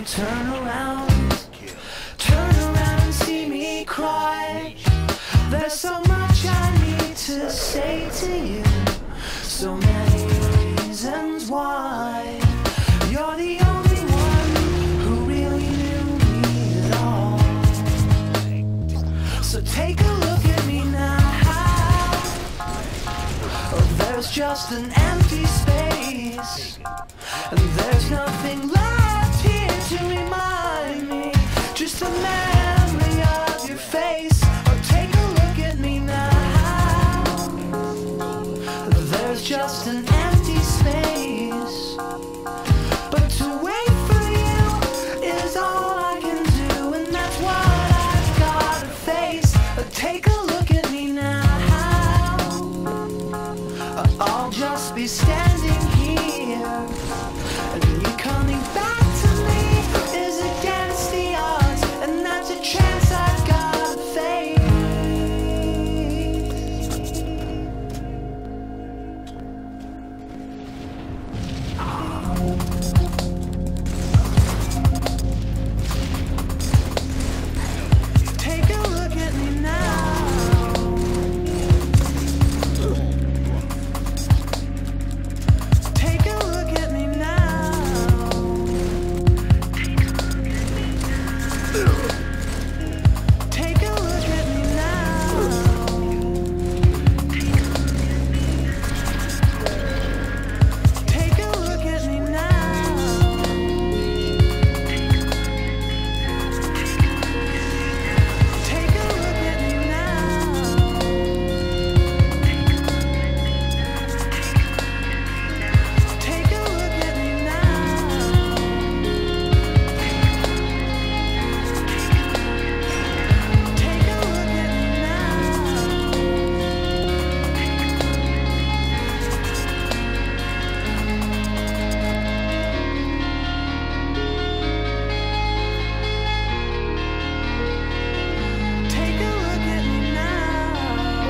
Turn around and see me cry. There's so much I need to say to you, so many reasons why. You're the only one who really knew me at all. So take a look at me now. Oh, there's just an empty space, and there's nothing left here to remind me, just a memory of your face. Oh, take a look at me now. There's just an empty space, but to wait for you is all I can do, and that's what I've gotta face. Take a look at me now. I'll just be standing here, and you coming back to me is against the odds, and that's a chance I've gotta face. Take a look at me now. Take a look at me now. Take a look at me now. Take a look at me now. Take a look at me now. Take a look at me now. Take a look at me now. Take a look at me now.